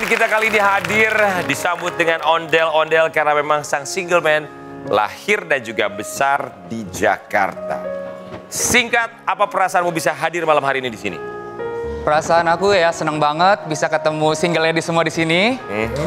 kita kali ini hadir disambut dengan ondel-ondel karena memang sang single man lahir dan juga besar di Jakarta. Singkat, apa perasaanmu bisa hadir malam hari ini di sini? Perasaan aku ya seneng banget bisa ketemu single lady semua di sini.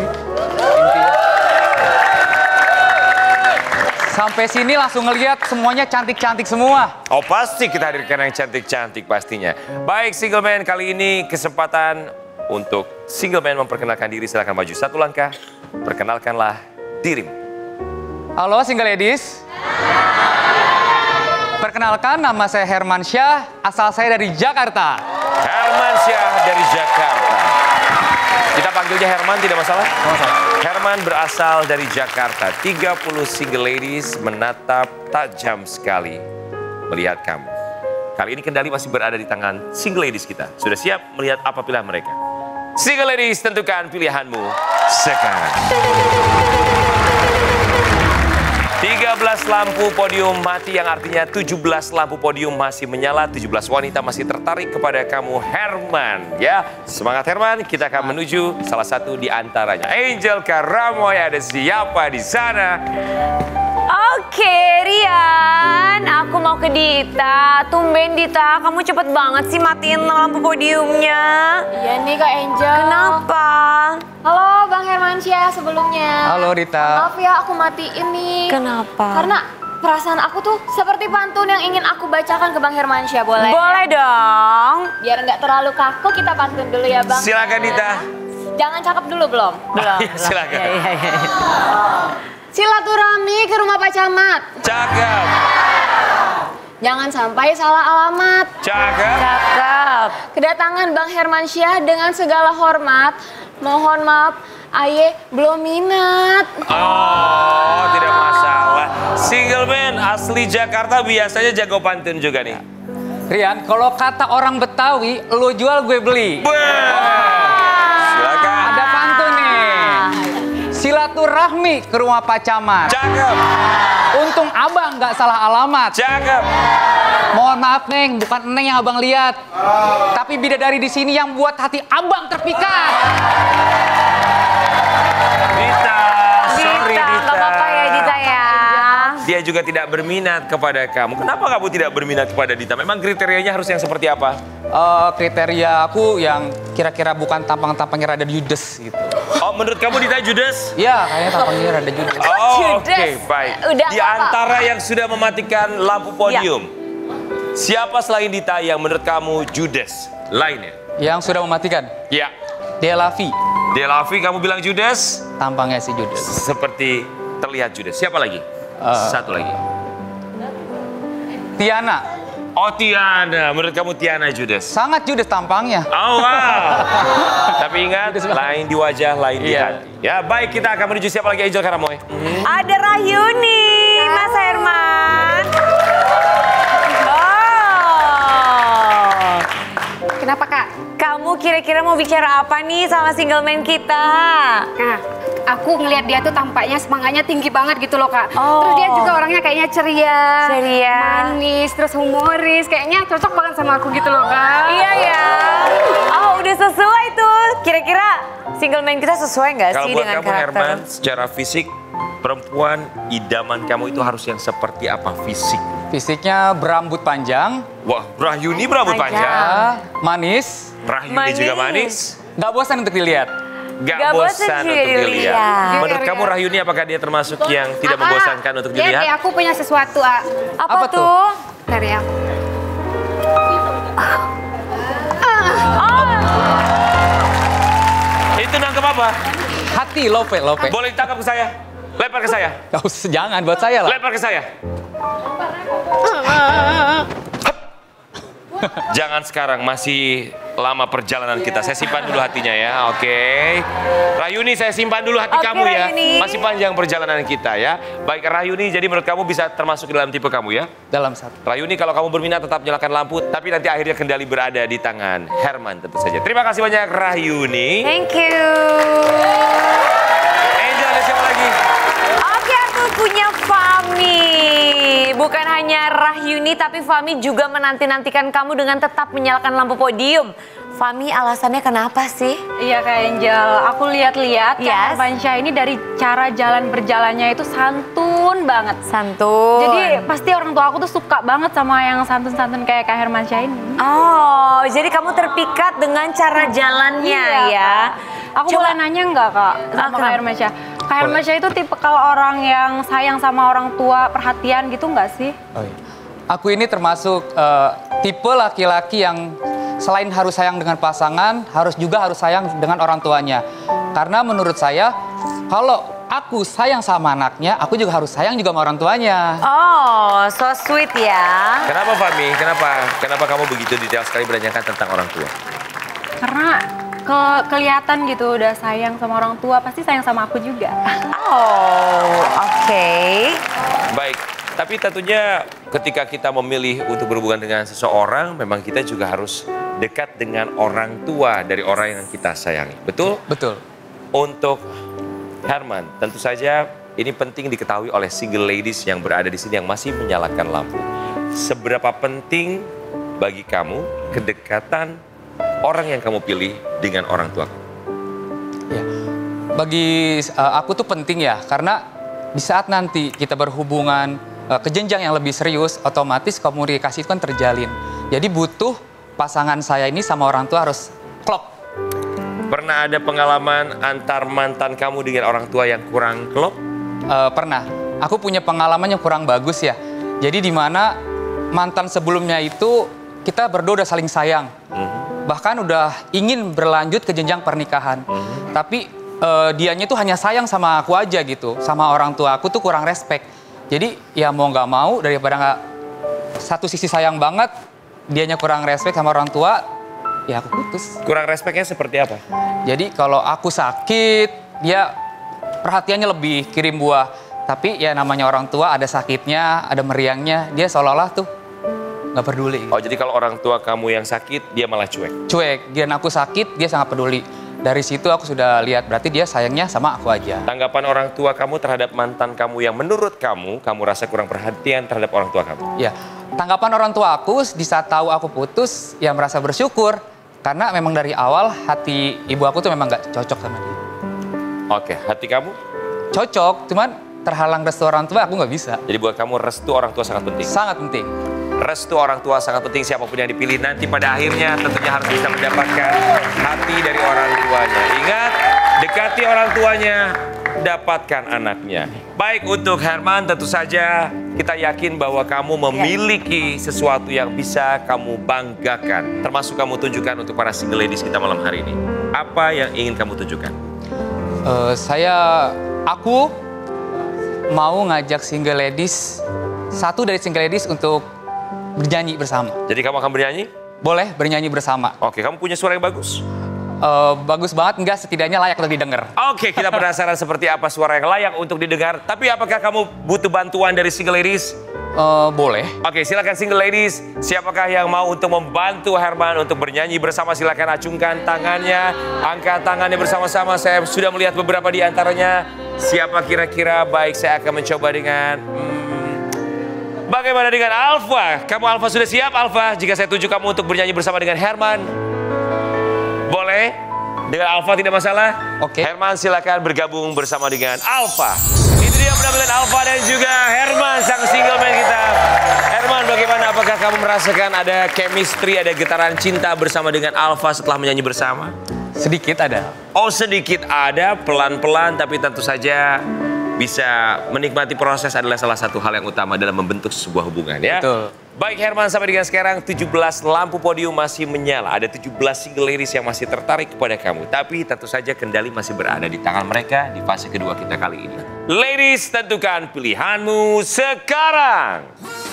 Sampai sini langsung ngelihat semuanya cantik-cantik semua. Oh pasti kita hadirkan yang cantik-cantik pastinya. Baik single man, kali ini kesempatan untuk single man memperkenalkan diri. Silakan maju satu langkah, perkenalkanlah dirimu. Halo single ladies. Perkenalkan nama saya Herman Syah, asal saya dari Jakarta. Herman Syah dari Jakarta. Kita panggilnya Herman, tidak masalah? Herman berasal dari Jakarta. 30 single ladies menatap tajam sekali melihat kamu. Kali ini kendali masih berada di tangan single ladies kita. Sudah siap melihat apa pilihan mereka? Single ladies, tentukan pilihanmu sekarang. 13 lampu podium mati yang artinya 17 lampu podium masih menyala, 17 wanita masih tertarik kepada kamu Herman. Ya, semangat Herman, kita akan menuju salah satu di antaranya. Angel Karamoy, ada siapa di sana? Oke, Rian, aku mau ke Dita. Tumben Dita, kamu cepet banget sih matiin lampu podiumnya. Iya nih Kak Angel. Kenapa? Halo Bang Hermansyah sebelumnya. Halo Rita. Maaf ya aku matiin nih. Kenapa? Karena perasaan aku tuh seperti pantun yang ingin aku bacakan ke Bang Hermansyah, boleh? Boleh dong. Biar nggak terlalu kaku kita pantun dulu ya Bang. Silakan Dita. Jangan cakep dulu belum? Belum. Silakan. Iya. Silaturahmi ke rumah Pak Camat. Cakep. Jangan sampai salah alamat. Cakep. Cakep. Kedatangan Bang Hermansyah dengan segala hormat. Mohon maaf, Aye belum minat. Oh, tidak masalah. Single man asli Jakarta biasanya jago pantun juga nih. Rian, kalau kata orang Betawi, lo jual gue beli. Silakan. Ada pantun nih. Silaturahmi ke rumah Pak Camat. Cakep. Untung abang nggak salah alamat. Cakep. Mohon maaf Neng, bukan Neng yang abang lihat. Tapi bidadari di sini yang buat hati abang terpikat. Dita, sorry Dita. Gak apa-apa ya Dita ya. Dia juga tidak berminat kepada kamu. Kenapa kamu tidak berminat kepada Dita? Memang kriterianya harus yang seperti apa? Kriteria aku yang kira-kira bukan tampang-tampangnya rada judes gitu. Oh, menurut kamu Dita judes? Iya, kayaknya tampangnya rada judes. Oh, oke, Judes. baik. Udah Di antara yang sudah mematikan lampu podium, siapa selain Dita yang menurut kamu judes lainnya? Yang sudah mematikan, Ya, Delavi. Delavi kamu bilang judes? Tampangnya sih judes. Seperti terlihat judes. Siapa lagi? Satu lagi. Tiana, Oh, Tiana. Menurut kamu Tiana judes? sangat judes tampangnya. Oh, wow. Tapi ingat, lain di wajah, lain di Iya. hati. Ya, baik, kita akan menuju siapa lagi Angel Karamoy? Ada Rahyuni, Mas Herman. Oh. Kenapa Kak? Kamu kira-kira mau bicara apa nih sama single man kita? Nah, aku ngelihat dia tuh tampaknya semangatnya tinggi banget gitu loh Kak. Oh. Terus dia juga orangnya kayaknya ceria, manis, terus humoris. Kayaknya cocok banget sama aku gitu loh Kak. Iya ya. Oh udah sesuai tuh. Kira-kira single man kita sesuai nggak Kalau sih buat dengan kamu karakter? Herman, secara fisik, perempuan idaman kamu itu harus yang seperti apa fisik? Fisiknya berambut panjang, Wah, Rahyuni berambut Panjang. panjang. manis, Rahyuni juga manis. nggak bosan untuk dilihat. Gak bosan bosan juga untuk dilihat. dilihat. Menurut kamu Rahyuni apakah dia termasuk yang tidak membosankan untuk Lihat dilihat? deh, aku punya sesuatu Apa tuh? tuh? Dari aku. Itu nangkep apa? Hati, lope. Boleh ditangkap ke saya? Lempar ke saya? Gak usah, jangan buat saya lah. Lempar ke saya. Jangan sekarang, masih lama perjalanan kita. Saya simpan dulu hatinya ya, oke. Rahyuni, saya simpan dulu hati Oke, kamu ya. Rahyuni. Masih panjang perjalanan kita ya. Baik Rahyuni, jadi menurut kamu bisa termasuk dalam tipe kamu ya? Dalam satu. Rahyuni, kalau kamu berminat tetap nyalakan lampu, tapi nanti akhirnya kendali berada di tangan Herman tentu saja. Terima kasih banyak Rahyuni. Thank you. Angel, ada siapa lagi? Oke, aku punya family. Fami. Bukan hanya Rahyuni tapi Fami juga menanti-nantikan kamu dengan tetap menyalakan lampu podium. Fami, alasannya kenapa sih? Iya Kak Angel, aku lihat-lihat Kak Yes. Hermansyah ini dari cara jalan berjalannya itu santun banget. Santun. Jadi pasti orang tua aku tuh suka banget sama yang santun-santun kayak Kak Hermansyah ini. Oh, jadi kamu terpikat dengan cara jalannya ya? Aku boleh nanya nggak Kak sama Kak Hermansyah? Kak Hermansyah itu tipe kalau orang yang sayang sama orang tua, perhatian gitu nggak sih? Oh, iya. Aku ini termasuk tipe laki-laki yang selain harus sayang dengan pasangan, harus sayang dengan orang tuanya. Karena menurut saya, kalau aku sayang sama anaknya, aku juga harus sayang juga sama orang tuanya. Oh, so sweet ya. Kenapa Fami? Kenapa kamu begitu detail sekali menanyakan tentang orang tua? Karena kelihatan gitu udah sayang sama orang tua, pasti sayang sama aku juga. Oh, oke. Baik, tapi tentunya ketika kita memilih untuk berhubungan dengan seseorang, memang kita juga harus dekat dengan orang tua dari orang yang kita sayangi. Betul? Betul. Untuk Herman, tentu saja ini penting diketahui oleh single ladies yang berada di sini yang masih menyalakan lampu. Seberapa penting bagi kamu kedekatan orang yang kamu pilih dengan orang tua? Ya. Bagi aku tuh penting ya, karena di saat nanti kita berhubungan ke jenjang yang lebih serius, otomatis komunikasi itu kan terjalin. Jadi butuh pasangan saya ini sama orang tua harus klop. Pernah ada pengalaman antar mantan kamu dengan orang tua yang kurang klop? Pernah. Aku punya pengalaman yang kurang bagus ya. Jadi di mana mantan sebelumnya itu kita berdua udah saling sayang. Bahkan udah ingin berlanjut ke jenjang pernikahan. Tapi dianya tuh hanya sayang sama aku aja gitu. Sama orang tua aku tuh kurang respect. Jadi ya mau nggak mau daripada nggak satu sisi sayang banget, dianya kurang respect sama orang tua, ya aku putus. Kurang respeknya seperti apa? Jadi kalau aku sakit, dia perhatiannya lebih kirim buah. Tapi ya namanya orang tua ada sakitnya, ada meriangnya, dia seolah-olah tuh nggak peduli. Oh, jadi kalau orang tua kamu yang sakit, dia malah cuek? Cuek, dan aku sakit, dia sangat peduli. Dari situ aku sudah lihat, berarti dia sayangnya sama aku aja. Tanggapan orang tua kamu terhadap mantan kamu yang menurut kamu rasa kurang perhatian terhadap orang tua kamu? Ya, tanggapan orang tua aku di saat tahu aku putus, ya merasa bersyukur. Karena memang dari awal hati ibu aku tuh memang nggak cocok sama dia. Oke, hati kamu? Cocok, cuman terhalang restu orang tua aku nggak bisa. Jadi buat kamu restu orang tua sangat penting? Sangat penting. Restu orang tua sangat penting, siapapun yang dipilih nanti pada akhirnya tentunya harus bisa mendapatkan hati dari orang tuanya. Ingat, dekati orang tuanya, dapatkan anaknya. Baik, untuk Herman tentu saja kita yakin bahwa kamu memiliki sesuatu yang bisa kamu banggakan. Termasuk kamu tunjukkan untuk para single ladies kita malam hari ini. Apa yang ingin kamu tunjukkan? Aku mau ngajak single ladies, satu dari single ladies untuk bernyanyi bersama. Jadi kamu akan bernyanyi? Boleh bernyanyi bersama. Oke, kamu punya suara yang bagus? Bagus banget, enggak setidaknya layak untuk didengar. Oke, kita penasaran seperti apa suara yang layak untuk didengar. Tapi apakah kamu butuh bantuan dari single ladies? Boleh. Oke, silakan single ladies. Siapakah yang mau untuk membantu Herman untuk bernyanyi bersama? Silakan acungkan tangannya, angkat tangannya bersama-sama. Saya sudah melihat beberapa di antaranya. Siapa kira-kira? Baik, saya akan mencoba dengan... Bagaimana dengan Alfa? Kamu Alfa sudah siap, Alfa? Jika saya tunjuk kamu untuk bernyanyi bersama dengan Herman, boleh? Dengan Alfa tidak masalah? Oke. Herman silakan bergabung bersama dengan Alfa. Itu dia penampilan Alfa dan juga Herman, sang single man kita. Herman, bagaimana? Apakah kamu merasakan ada chemistry, ada getaran cinta bersama dengan Alfa setelah menyanyi bersama? Sedikit ada. Oh, sedikit ada, pelan-pelan, tapi tentu saja bisa menikmati proses adalah salah satu hal yang utama dalam membentuk sebuah hubungan ya. Betul. Baik Herman, sampai dengan sekarang 17 lampu podium masih menyala. Ada 17 single ladies yang masih tertarik kepada kamu. Tapi tentu saja kendali masih berada di tangan mereka di fase kedua kita kali ini. Ladies, tentukan pilihanmu sekarang.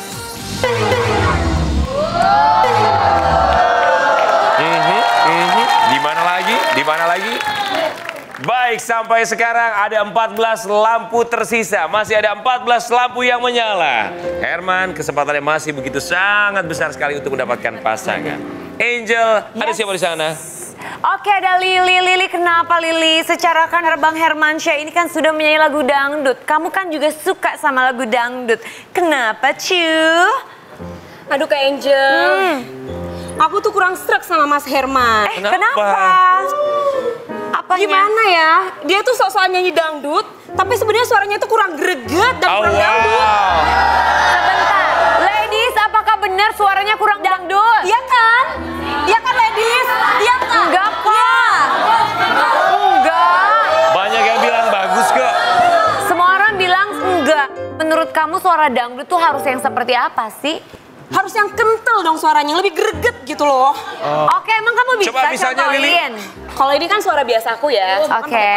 Di mana lagi? Di mana lagi? Baik, sampai sekarang ada 14 lampu tersisa. Masih ada 14 lampu yang menyala. Herman, kesempatannya masih begitu sangat besar sekali untuk mendapatkan pasangan. Angel, ada siapa di sana? Oke, ada Lili. Lili, kenapa Lili? Secara kan Bang Hermansyah ini kan sudah menyanyi lagu dangdut. Kamu kan juga suka sama lagu dangdut. Kenapa, Cu? Aduh Kak Angel, aku tuh kurang struck sama Mas Herman. Kenapa? Apanya? Gimana ya, dia tuh sok-sokan nyanyi dangdut, tapi sebenarnya suaranya itu kurang greget dan kurang dangdut. Sebentar, ladies, apakah benar suaranya kurang dangdut? Iya kan? Iya kan ladies? Iya kan? Enggak, Pak. Enggak. Banyak yang bilang bagus kok. Semua orang bilang enggak. Menurut kamu suara dangdut tuh harus yang seperti apa sih? Harus yang kental dong suaranya, lebih greget gitu loh. Oke, emang kamu bisa Coba misalnya, Lili. contohin? Kalau ini kan suara biasa aku ya. Oke.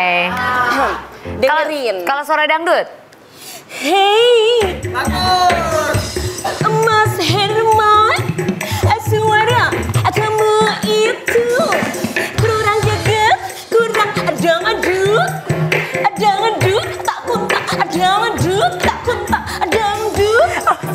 Dengerin. Kalau suara dangdut? Hey, Mas Herman, suara kamu itu kurang greget, kurang dangdut, dangdut, tak kuntak, dangdut, tak kuntak, dangdut.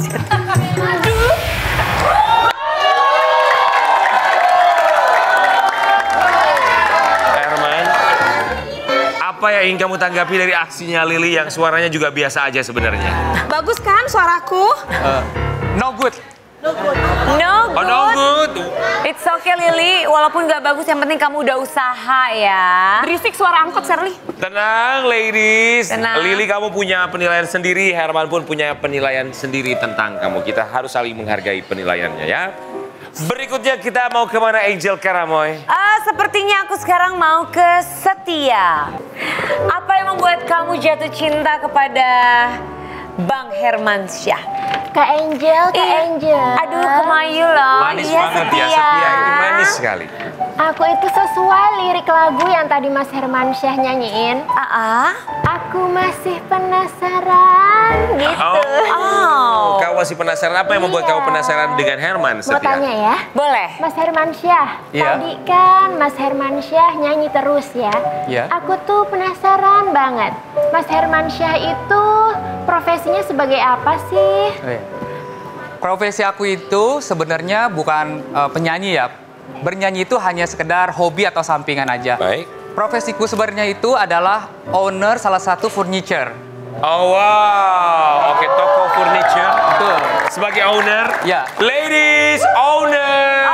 Herman, apa yang ingin kamu tanggapi dari aksinya Lili yang suaranya juga biasa aja sebenarnya? Bagus kan suaraku? No good. No good. Oh, no good. It's okay, Lili. Walaupun gak bagus, yang penting kamu udah usaha ya. Berisik suara angkot, Shirley. Tenang, ladies. Tenang. Lili, kamu punya penilaian sendiri. Herman pun punya penilaian sendiri tentang kamu. Kita harus saling menghargai penilaiannya ya. Berikutnya kita mau kemana, Angel Karamoy? Sepertinya aku sekarang mau ke Setia. Apa yang membuat kamu jatuh cinta kepada Bang Hermansyah? Kak Angel, Kak Angel. Aduh, kemayu loh. Manis Iya, banget ya, Setia ini manis sekali. Aku itu sesuai lirik lagu yang tadi Mas Hermansyah nyanyiin. Aku masih penasaran gitu. Oh, kau masih penasaran apa yang membuat Iya. kamu penasaran dengan Herman, Mau Setia? tanya ya? Boleh. Mas Hermansyah, Iya. tadi kan Mas Hermansyah nyanyi terus ya. Iya. Aku tuh penasaran banget. Mas Hermansyah itu profesinya sebagai apa sih? Profesi aku itu sebenarnya bukan penyanyi ya. Bernyanyi itu hanya sekedar hobi atau sampingan aja. Baik. Profesiku sebenarnya itu adalah owner salah satu furniture. Oh wow, oke, toko furniture. Betul. Sebagai owner, Ya. ladies, owner.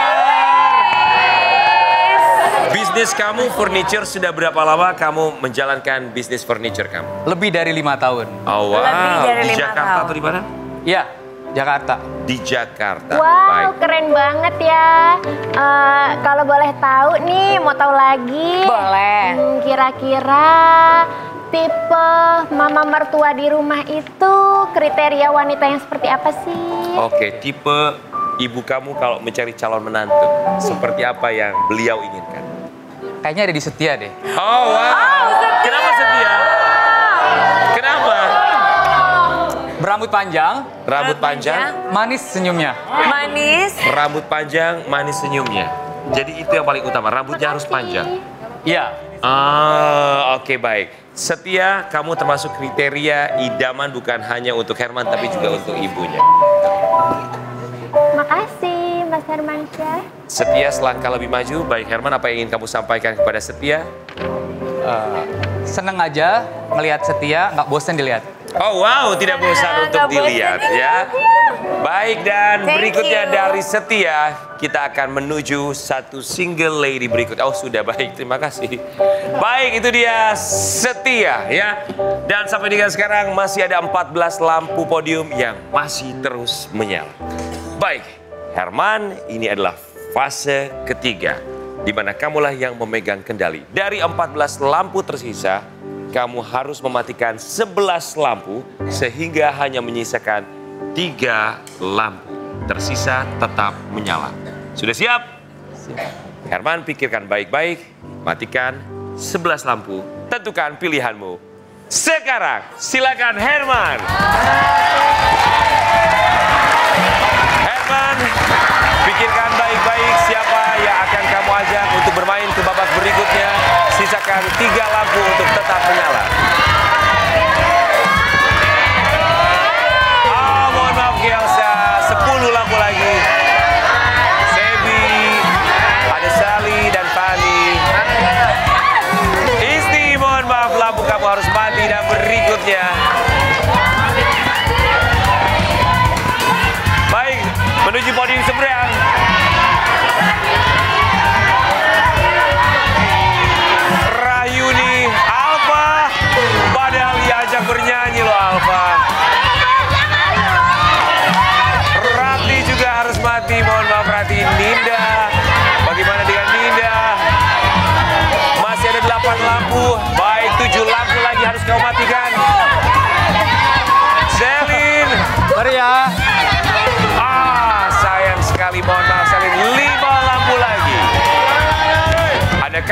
Bisnis kamu furniture sudah berapa lama kamu menjalankan bisnis furniture kamu? Lebih dari 5 tahun. Oh wow, Lebih dari di 5 Jakarta tahun. atau di mana? Ya, Jakarta. Di Jakarta. Wow, Baik. keren banget ya. Kalau boleh tahu nih, mau tahu lagi? Boleh. Kira-kira tipe mama mertua di rumah itu kriteria wanita yang seperti apa sih? Oke, tipe ibu kamu kalau mencari calon menantu, seperti apa yang beliau inginkan? Kayaknya ada di Setia deh. Oh wow, kenapa Setia? Kenapa? Berambut panjang, Rambut panjang, manis senyumnya. Manis. rambut panjang, manis senyumnya. Jadi itu yang paling utama, rambutnya harus panjang. Iya. Oke baik. Setia, kamu termasuk kriteria idaman bukan hanya untuk Herman tapi juga untuk ibunya. Makasih, Mas Hermansyah. Setia selangkah lebih maju. Baik Herman, apa yang ingin kamu sampaikan kepada Setia? Seneng aja ngelihat Setia, nggak bosen dilihat. Oh wow, tidak bosan untuk nggak bosan dilihat dilihat, ya. Baik, dan Thank berikutnya you. dari Setia, kita akan menuju satu single lady berikut. Oh sudah, baik, terima kasih. Baik, itu dia Setia ya. Dan sampai dengan sekarang masih ada 14 lampu podium yang masih terus menyala. Baik, Herman, ini adalah fase ketiga, di mana kamulah yang memegang kendali. Dari 14 lampu tersisa, kamu harus mematikan 11 lampu sehingga hanya menyisakan 3 lampu. Tersisa tetap menyala. Sudah siap? Herman, pikirkan baik-baik, matikan 11 lampu, tentukan pilihanmu. Sekarang, silakan Herman. Herman, pikirkan baik-baik siapa yang akan kamu ajak untuk bermain ke babak berikutnya. Sisakan 3 lampu untuk tetap menyala. Oh, mohon maaf Elsa, 10 lampu lagi. Sebi, ada Sally dan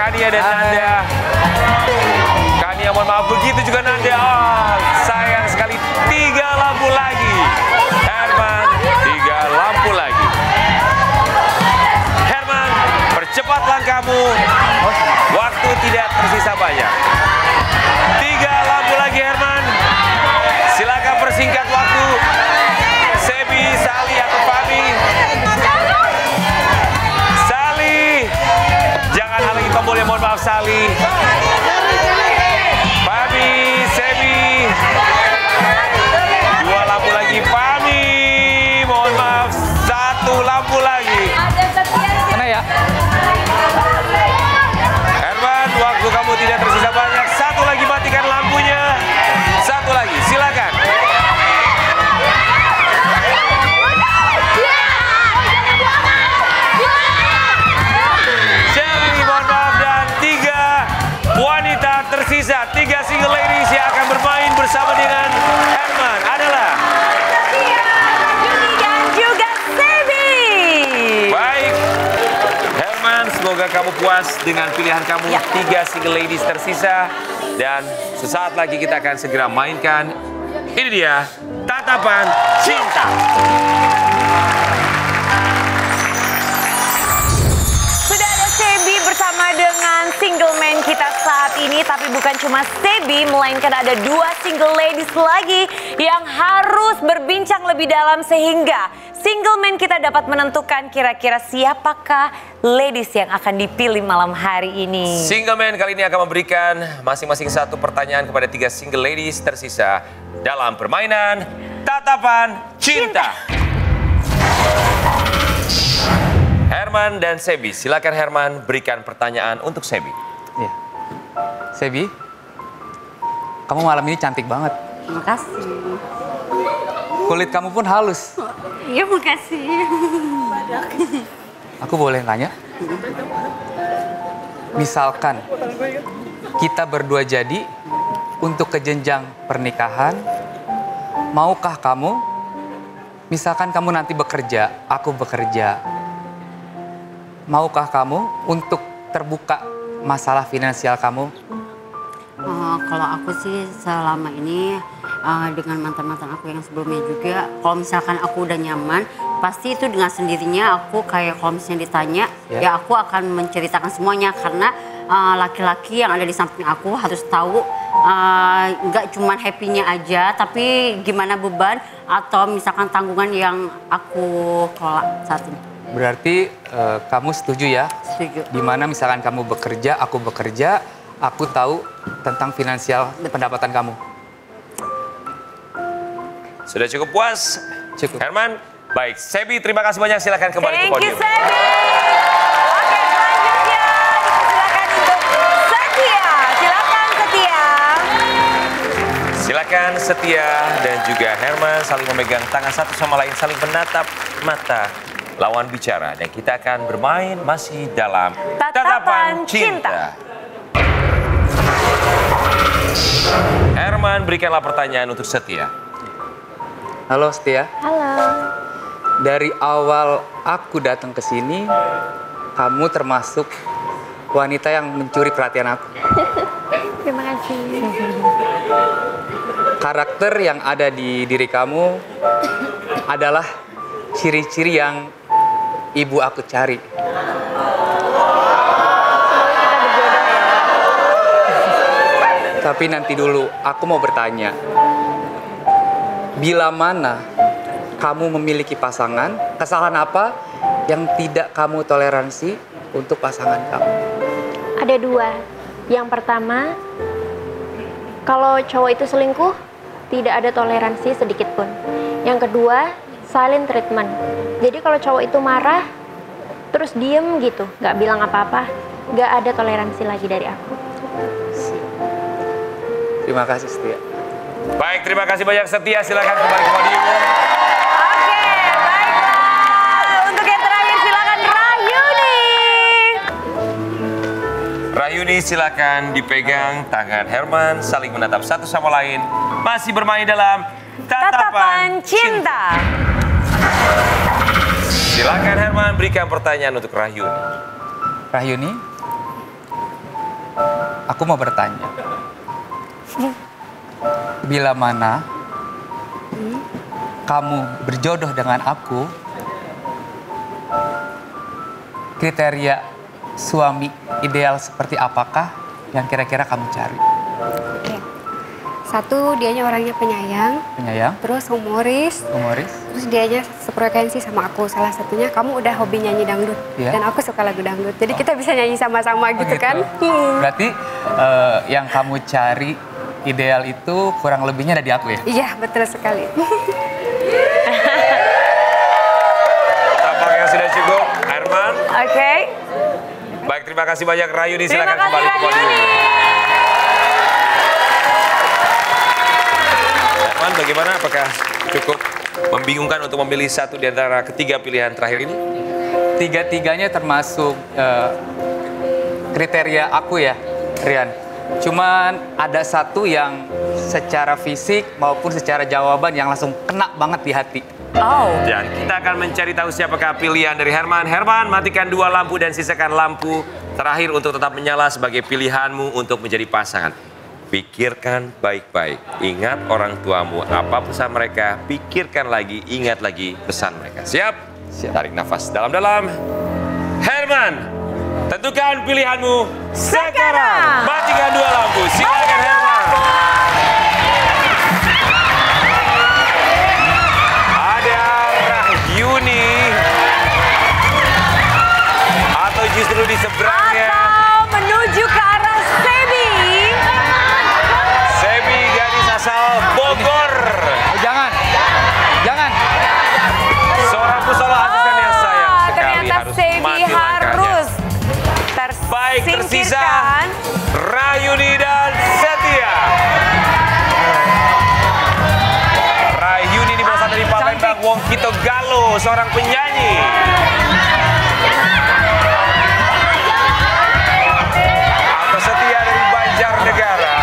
Kania dan Nanda. Kania mohon maaf, begitu juga Nanda. Oh, sayang sekali 3 lampu lagi. Herman 3 lampu lagi. Herman, percepat langkahmu. Waktu tidak tersisa banyak. 3 lampu lagi Herman. Silakan persingkat waktu. Sebi, Sali atau Fami. Sali. Jangan halangi tombol ya, mohon maaf Sali. Fami, Sebi. 2 lampu lagi Fami. Mohon maaf, 1 lampu lagi. Mana ya? Herman, waktu kamu tidak tersisa banyak. 1 lagi, matikan lampunya. 1 lagi, silakan. Shelly, mohon maaf, dan 3 wanita tersisa. 3 single ladies yang akan bermain bersama dengan Herman adalah Yuni dan juga Sebi. baik. Herman, semoga kamu puas dengan pilihan kamu. 3 single ladies tersisa. Dan sesaat lagi kita akan segera mainkan. Ini dia, Tatapan Cinta. Sudah ada Sebi bersama dengan single man kita saat ini. Tapi bukan cuma Sebi, melainkan ada 2 single ladies lagi yang harus berbincang lebih dalam sehingga single man kita dapat menentukan kira-kira siapakah ladies yang akan dipilih malam hari ini. Single man kali ini akan memberikan masing-masing 1 pertanyaan kepada 3 single ladies tersisa dalam permainan Tatapan Cinta. Herman dan Sebi, silakan Herman berikan pertanyaan untuk Sebi. Iya. Sebi, kamu malam ini cantik banget. Makasih. Kulit kamu pun halus. Iya, makasih. Aku boleh tanya? Misalkan kita berdua jadi untuk ke jenjang pernikahan, maukah kamu? Misalkan kamu nanti bekerja, aku bekerja. Maukah kamu untuk terbuka masalah finansial kamu? Kalau aku sih selama ini dengan mantan-mantan aku yang sebelumnya juga, kalau misalkan aku udah nyaman, pasti itu dengan sendirinya aku kayak kalau misalnya ditanya, ya aku akan menceritakan semuanya karena laki-laki yang ada di samping aku harus tahu nggak cuman happy-nya aja, tapi gimana beban atau misalkan tanggungan yang aku kelola saat ini. Berarti kamu setuju ya? Setuju. Dimana misalkan kamu bekerja, aku bekerja, aku tahu tentang finansial pendapatan kamu. Sudah cukup puas? Cukup. Herman, baik. Sebi, terima kasih banyak. Silakan kembali ke Thank podium. you, Sebi. Oke, selanjutnya silakan untuk Setia. Silakan Setia. Silakan Setia dan juga Herman saling memegang tangan satu sama lain, saling menatap mata lawan bicara. Dan kita akan bermain masih dalam Tatapan Cinta. Herman, berikanlah pertanyaan untuk Setia. Halo Setia. Halo. Dari awal aku datang ke sini, kamu termasuk wanita yang mencuri perhatian aku. Terima kasih. Karakter yang ada di diri kamu adalah ciri-ciri yang ibu aku cari. Tapi nanti dulu, aku mau bertanya. Bila mana kamu memiliki pasangan, kesalahan apa yang tidak kamu toleransi untuk pasangan kamu? Ada 2. Yang pertama, kalau cowok itu selingkuh, tidak ada toleransi sedikit pun. Yang kedua, silent treatment. Jadi kalau cowok itu marah, terus diem gitu, nggak bilang apa-apa, nggak ada toleransi lagi dari aku. Terima kasih Setia. Baik, terima kasih banyak Setia. Silakan kembali ke podium. Oke, baiklah. Untuk yang terakhir silakan Rahyuni. Rahyuni, silakan dipegang tangan Herman, saling menatap satu sama lain. Masih bermain dalam Tatapan Cinta. Silakan Herman berikan pertanyaan untuk Rahyuni. Rahyuni, aku mau bertanya. Bila mana kamu berjodoh dengan aku, kriteria suami ideal seperti apakah yang kira-kira kamu cari? Oke. Satu, dianya orangnya penyayang. Penyayang, Terus humoris. humoris, Terus dianya sefrekuensi sama aku. Salah satunya kamu udah hobi nyanyi dangdut. Iya. Dan aku suka lagu dangdut. Jadi kita bisa nyanyi sama-sama Oh, gitu kan. Berarti yang kamu cari ideal itu kurang lebihnya ada di aku ya? Iya, betul sekali. Tampaknya sudah cukup, Herman. Oke. Baik, terima kasih banyak Rayuni. Terima Silakan kasih kembali ke podium. Rayuni. Herman, bagaimana? Apakah cukup membingungkan untuk memilih satu di antara ketiga pilihan terakhir ini? Tiga-tiganya termasuk kriteria aku ya, Rian. Cuman ada satu yang secara fisik maupun secara jawaban yang langsung kena banget di hati. Oh. Dan kita akan mencari tahu siapakah pilihan dari Herman. Herman, matikan 2 lampu dan sisakan lampu terakhir untuk tetap menyala sebagai pilihanmu untuk menjadi pasangan. Pikirkan baik-baik. Ingat orang tuamu, apa pesan mereka. Pikirkan lagi, ingat lagi pesan mereka. Siap? Siap. Tarik nafas dalam-dalam. Herman, tentukan pilihanmu sekarang. Matikan 2 lampu. Silakan Herman. Ada Rahyuni. Atau justru di seberangnya. Atau menuju ke arah Sebi. Sebi, gadis asal Bogor. Oh, jangan. Seorang pesola asisten yang sayang sekali Ternyata harus Sebi mati langkahnya. harus Baik, tersisa tersingkirkan. Rayuni dan Setia. Rayuni ini berasal dari Palembang, Wong Kito Galo, seorang penyanyi. Atau Setia dari Banjarnegara.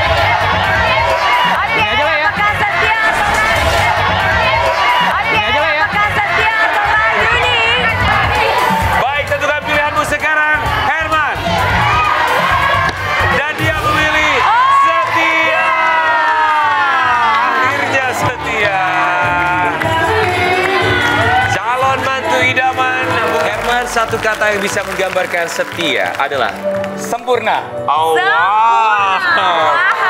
Oke, apakah Setia atau Rayuni? Oke, apakah Setia atau Rayuni? Baik, tentukan pilihanmu sekarang, Herman. Dan dia memilih Setia. Akhirnya Setia. Calon mantu idaman Bung Herman, satu kata yang bisa menggambarkan Setia adalah Sempurna. oh, wow.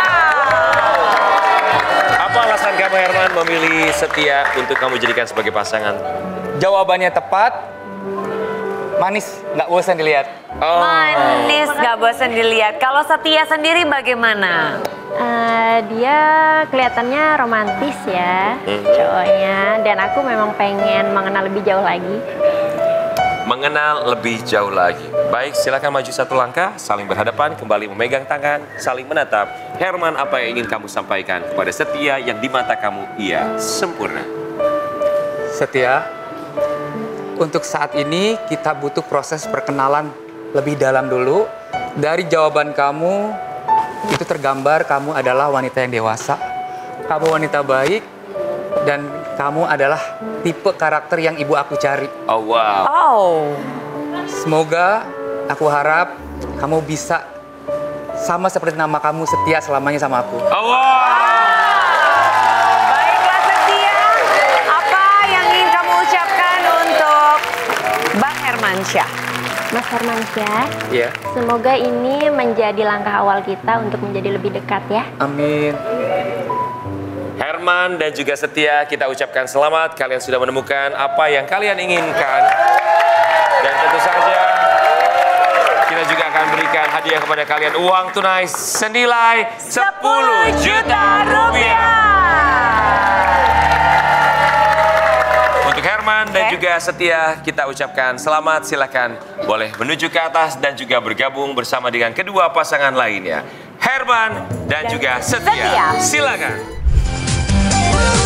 Apa alasan kamu Herman memilih Setia untuk kamu jadikan sebagai pasangan? Jawabannya tepat, manis, nggak bosan dilihat. Oh. Manis, gak bosan dilihat. Kalau Setia sendiri bagaimana? Dia kelihatannya romantis ya cowoknya, dan aku memang pengen mengenal lebih jauh lagi. Mengenal lebih jauh lagi. Baik, silakan maju satu langkah, saling berhadapan, kembali memegang tangan, saling menatap. Herman, apa yang ingin kamu sampaikan kepada Setia yang di mata kamu ia sempurna? Setia, untuk saat ini kita butuh proses perkenalan lebih dalam dulu. Dari jawaban kamu, itu tergambar kamu adalah wanita yang dewasa. Kamu wanita baik, dan kamu adalah tipe karakter yang ibu aku cari. Oh, wow. Oh. Semoga, aku harap kamu bisa sama seperti nama kamu, Setia selamanya sama aku. Oh, wow. Baiklah Setia, apa yang ingin kamu ucapkan untuk Bang Hermansyah? Mas Hermansyah, Iya. semoga ini menjadi langkah awal kita untuk menjadi lebih dekat ya. Amin. Herman dan juga Setia, kita ucapkan selamat. Kalian sudah menemukan apa yang kalian inginkan. Dan tentu saja, kita juga akan berikan hadiah kepada kalian, uang tunai senilai 10 juta rupiah. Untuk Herman dan juga Setia, kita ucapkan selamat. Silakan boleh menuju ke atas dan juga bergabung bersama dengan kedua pasangan lainnya, Herman dan juga Setia. Setia. Silakan.